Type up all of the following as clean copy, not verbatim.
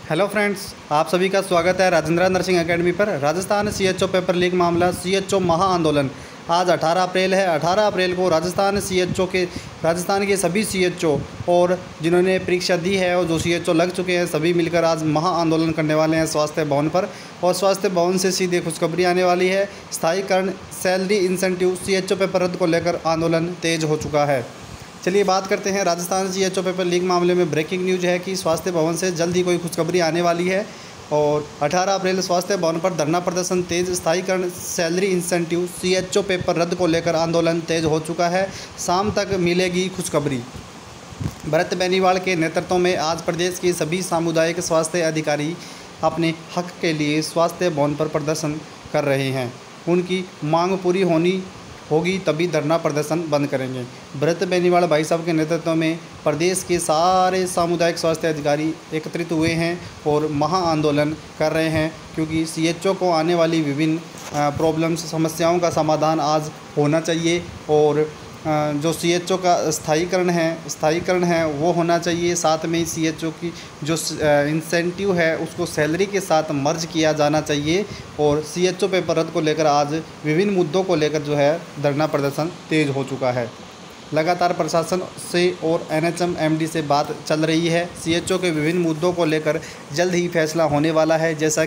Hello friends, आप सभी का स्वागत है राजेंद्र नर्सिंग एकेडमी पर। राजस्थान सीएचओ पेपर लीक मामला सीएचओ महा आंदोलन आज 18 अप्रैल है। 18 अप्रैल को राजस्थान के सभी सीएचओ और जिन्होंने परीक्षा दी है और जो सीएचओ लग चुके हैं सभी मिलकर आज महा आंदोलन करने वाले हैं स्वास्थ्य भवन पर। और स्वास्थ्य भवन से सीधे खुशखबरी आने वाली है। स्थायीकरण, सैलरी इंसेंटिव, सीएचओ पेपर रद्द को लेकर आंदोलन तेज हो चुका है। चलिए बात करते हैं राजस्थान सीएचओ पेपर लीक मामले में। ब्रेकिंग न्यूज है कि स्वास्थ्य भवन से जल्द ही कोई खुशखबरी आने वाली है और 18 अप्रैल स्वास्थ्य भवन पर धरना प्रदर्शन तेज। स्थायीकरण, सैलरी इंसेंटिव, सीएचओ पेपर रद्द को लेकर आंदोलन तेज हो चुका है। शाम तक मिलेगी खुशखबरी। भरत बेनीवाल के नेतृत्व में आज प्रदेश के सभी सामुदायिक स्वास्थ्य अधिकारी अपने हक के लिए स्वास्थ्य भवन पर प्रदर्शन कर रहे हैं। उनकी मांग पूरी होगी तभी धरना प्रदर्शन बंद करेंगे। भरत बेनीवाल भाई साहब के नेतृत्व में प्रदेश के सारे सामुदायिक स्वास्थ्य अधिकारी एकत्रित हुए हैं और महा आंदोलन कर रहे हैं, क्योंकि सीएचओ को आने वाली विभिन्न प्रॉब्लम्स, समस्याओं का समाधान आज होना चाहिए। और जो सीएचओ का स्थायीकरण है वो होना चाहिए। साथ में सीएचओ की जो इंसेंटिव है उसको सैलरी के साथ मर्ज किया जाना चाहिए। और सीएचओ पेपर रद्द को लेकर आज विभिन्न मुद्दों को लेकर जो है धरना प्रदर्शन तेज हो चुका है। लगातार प्रशासन से और एनएचएम एमडी से बात चल रही है। सीएचओ के विभिन्न मुद्दों को लेकर जल्द ही फैसला होने वाला है। जैसे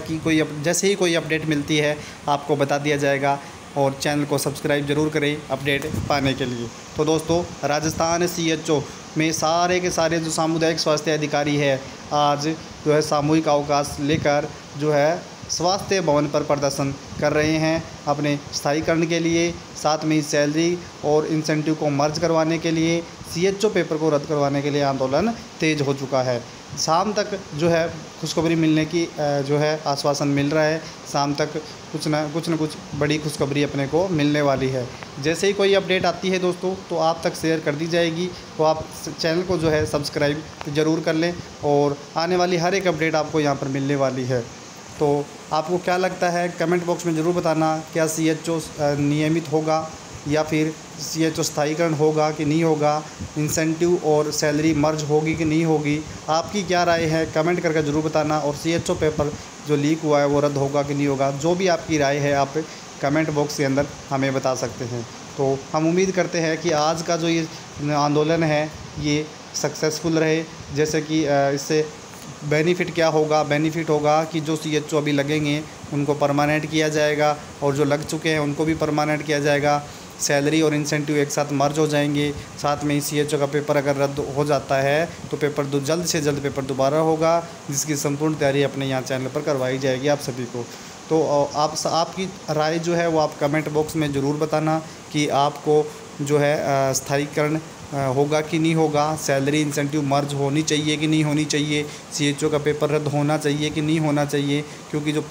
ही कोई अपडेट मिलती है आपको बता दिया जाएगा। और चैनल को सब्सक्राइब जरूर करें अपडेट पाने के लिए। तो दोस्तों, राजस्थान सीएचओ में सारे के सारे जो सामुदायिक स्वास्थ्य अधिकारी है आज जो है सामूहिक अवकाश लेकर जो है स्वास्थ्य भवन पर प्रदर्शन कर रहे हैं अपने स्थायीकरण के लिए। साथ में सैलरी और इंसेंटिव को मर्ज करवाने के लिए, सीएचओ पेपर को रद्द करवाने के लिए आंदोलन तेज हो चुका है। शाम तक जो है खुशखबरी मिलने की जो है आश्वासन मिल रहा है। शाम तक कुछ न कुछ बड़ी खुशखबरी अपने को मिलने वाली है। जैसे ही कोई अपडेट आती है दोस्तों तो आप तक शेयर कर दी जाएगी। तो आप चैनल को जो है सब्सक्राइब ज़रूर कर लें और आने वाली हर एक अपडेट आपको यहाँ पर मिलने वाली है। तो आपको क्या लगता है कमेंट बॉक्स में ज़रूर बताना। क्या सीएचओ नियमित होगा या फिर सीएचओ स्थायीकरण होगा कि नहीं होगा, इंसेंटिव और सैलरी मर्ज होगी कि नहीं होगी, आपकी क्या राय है कमेंट करके ज़रूर बताना। और सीएचओ पेपर जो लीक हुआ है वो रद्द होगा कि नहीं होगा, जो भी आपकी राय है आप कमेंट बॉक्स के अंदर हमें बता सकते हैं। तो हम उम्मीद करते हैं कि आज का जो ये आंदोलन है ये सक्सेसफुल रहे। जैसे कि इससे बेनिफिट क्या होगा, बेनिफिट होगा कि जो सीएचओ अभी लगेंगे उनको परमानेंट किया जाएगा और जो लग चुके हैं उनको भी परमानेंट किया जाएगा। सैलरी और इंसेंटिव एक साथ मर्ज हो जाएंगे। साथ में ही सीएचओ का पेपर अगर रद्द हो जाता है तो पेपर जल्द से जल्द पेपर दोबारा होगा, जिसकी संपूर्ण तैयारी अपने यहाँ चैनल पर करवाई जाएगी आप सभी को। तो आपकी राय जो है वो आप कमेंट बॉक्स में ज़रूर बताना कि आपको जो है स्थायीकरण होगा कि नहीं होगा, सैलरी इंसेंटिव मर्ज होनी चाहिए कि नहीं होनी चाहिए, सीएचओ का पेपर रद्द होना चाहिए कि नहीं होना चाहिए। क्योंकि जो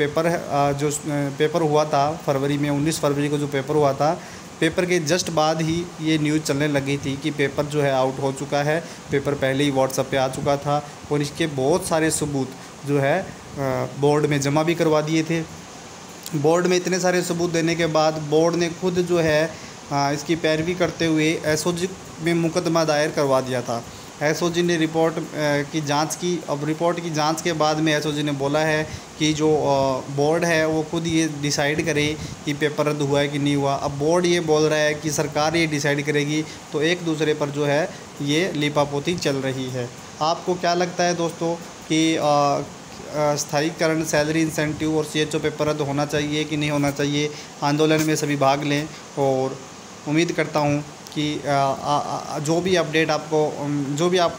पेपर हुआ था फरवरी में, 19 फरवरी को जो पेपर हुआ था, पेपर के जस्ट बाद ही ये न्यूज़ चलने लगी थी कि पेपर जो है आउट हो चुका है। पेपर पहले ही व्हाट्सएप पे आ चुका था और इसके बहुत सारे सबूत जो है बोर्ड में जमा भी करवा दिए थे। बोर्ड में इतने सारे सबूत देने के बाद बोर्ड ने खुद जो है इसकी पैरवी करते हुए एसओजी में मुकदमा दायर करवा दिया था। एसओजी ने रिपोर्ट की जांच की। अब रिपोर्ट की जांच के बाद में एसओजी ने बोला है कि जो बोर्ड है वो खुद ये डिसाइड करे कि पेपर रद्द हुआ है कि नहीं हुआ। अब बोर्ड ये बोल रहा है कि सरकार ये डिसाइड करेगी, तो एक दूसरे पर जो है ये लीपापोती चल रही है। आपको क्या लगता है दोस्तों कि स्थायीकरण, सैलरी इंसेंटिव और सीएचओ पेपर रद्द होना चाहिए कि नहीं होना चाहिए? आंदोलन में सभी भाग लें और उम्मीद करता हूँ कि जो भी अपडेट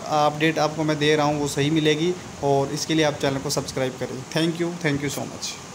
आपको मैं दे रहा हूँ वो सही मिलेगी। और इसके लिए आप चैनल को सब्सक्राइब करें। Thank you so much.